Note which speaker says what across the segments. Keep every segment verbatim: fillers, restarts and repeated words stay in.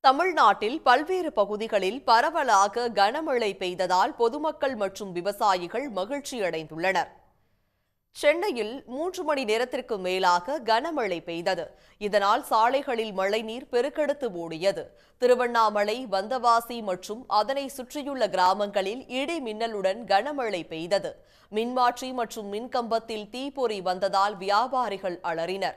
Speaker 1: தமிழ்நாட்டில் பல்வேறு பகுதிகளில் பரவலாக கனமழை பெய்ததால் பொதுமக்கள் மற்றும் விவசாயிகள் மகிழ்ச்சியடைந்துள்ளனர். சென்னையில் மூன்று மணி நேரத்திற்கு மேலாக கனமழை பெய்தது. இதனால் சாலைகளில் மழைநீர் பெருக்கெடுத்து ஓடியது. திருவண்ணாமலை, வந்தவாசி மற்றும் அதனை சுற்றியுள்ள கிராமங்களில் இடி மின்னலுடன் கனமழை பெய்தது. மின்மாற்றி மற்றும் மின்கம்பத்தில் தீப்பொறி வந்ததால் வியாபாரிகள் அலறினர்.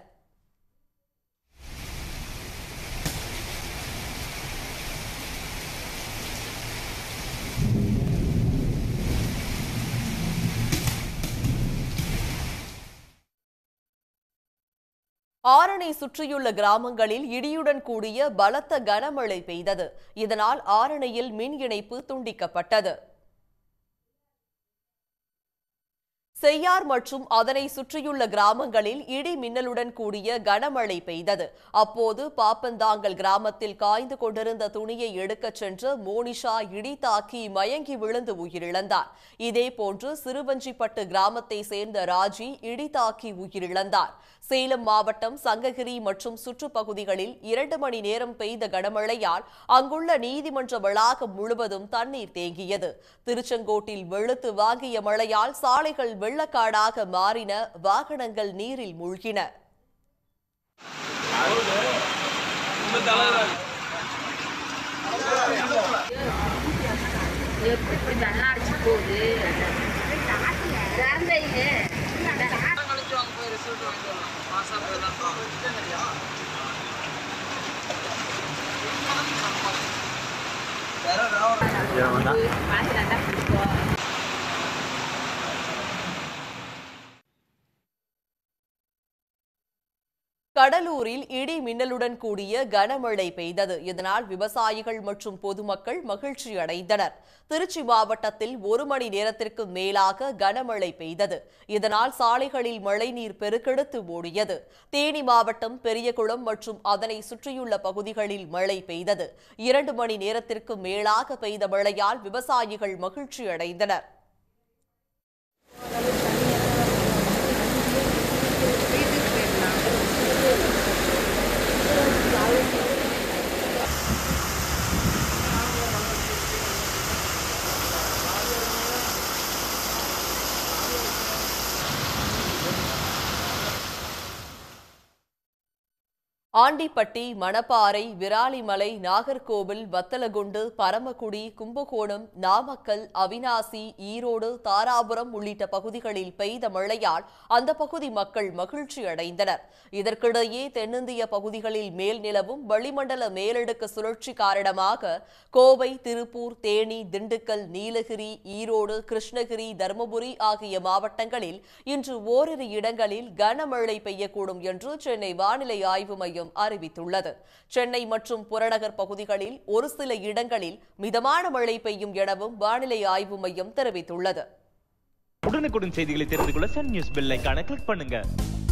Speaker 1: ஆரணி சுற்றியுள்ள கிராமங்களில் இடியுடன் கூடிய பலத்த கனமழை பெய்தது. இதனால் ஆரணியில் மின் இணைப்பு துண்டிக்கப்பட்டது. செய்யார் மற்றும் அதனை சுற்றியுள்ள கிராமங்களில் இடி மின்னலுடன் கூடிய கனமழை பெய்தது. அப்போது பாப்பந்தாங்கல் கிராமத்தில் காய்ந்து கொண்டிருந்த துணியை எடுக்கச் சென்ற மோனிஷா இடி தாக்கி மயங்கி விழுந்து உயிரிழந்தார். இதேபோன்று சிறுவஞ்சிப்பட்டு கிராமத்தை சேர்ந்த ராஜி இடி தாக்கி உயிரிழந்தார். சேலம் மாவட்டம் சங்ககிரி மற்றும் சுற்றுப்பகுதிகளில் இரண்டு மணி நேரம் பெய்த கனமழையால் அங்குள்ள நீதிமன்ற வளாகம் முழுவதும் தண்ணீர் தேங்கியது. திருச்செங்கோட்டில் வெளுத்து வாங்கிய மழையால் சாலைகள் வெள்ளக்காடாக மாறின. வாகனங்கள் நீரில் மூழ்கின. கடலூரில் இடி மின்னலுடன் கூடிய கனமழை பெய்தது. இதனால் விவசாயிகள் மற்றும் பொதுமக்கள் மகிழ்ச்சி அடைந்தனர். திருச்சி மாவட்டத்தில் ஒரு மணி நேரத்திற்கு மேலாக கனமழை பெய்தது. இதனால் சாலைகளில் மழைநீர் பெருக்கெடுத்து ஓடியது. தேனி மாவட்டம் பெரியகுளம் மற்றும் அதனை சுற்றியுள்ள பகுதிகளில் மழை பெய்தது. இரண்டு மணி நேரத்திற்கு மேலாக பெய்த மழையால் விவசாயிகள் மகிழ்ச்சி அடைந்தனர். ஆண்டிப்பட்டி, மணப்பாறை, விராலிமலை, நாகர்கோவில், வத்தலகுண்டு, பரமக்குடி, கும்பகோணம், நாமக்கல், அவிநாசி, ஈரோடு, தாராபுரம் உள்ளிட்ட பகுதிகளில் பெய்த மழையால் அந்த பகுதி மக்கள் மகிழ்ச்சி அடைந்தனர். இதற்கிடையே தென்னிந்திய பகுதிகளில் மேல் நிலவும் வளிமண்டல மேலடுக்கு சுழற்சி காரணமாக கோவை, திருப்பூர், தேனி, திண்டுக்கல், நீலகிரி, ஈரோடு, கிருஷ்ணகிரி, தருமபுரி ஆகிய மாவட்டங்களில் இன்று ஓரிரு இடங்களில் கனமழை பெய்யக்கூடும் என்று சென்னை வானிலை ஆய்வு மையம் அறிவித்துள்ளது. சென்னை மற்றும் புறநகர் பகுதிகளில் ஒரு சில இடங்களில் மிதமான மழை பெய்யும் எனவும் வானிலை ஆய்வு மையம் தெரிவித்துள்ளது.
Speaker 2: உடனுக்குடன் செய்திகளை தெரிந்து கொள்ள சன் நியூஸ் பெல் ஐகானை கிளிக் பண்ணுங்க.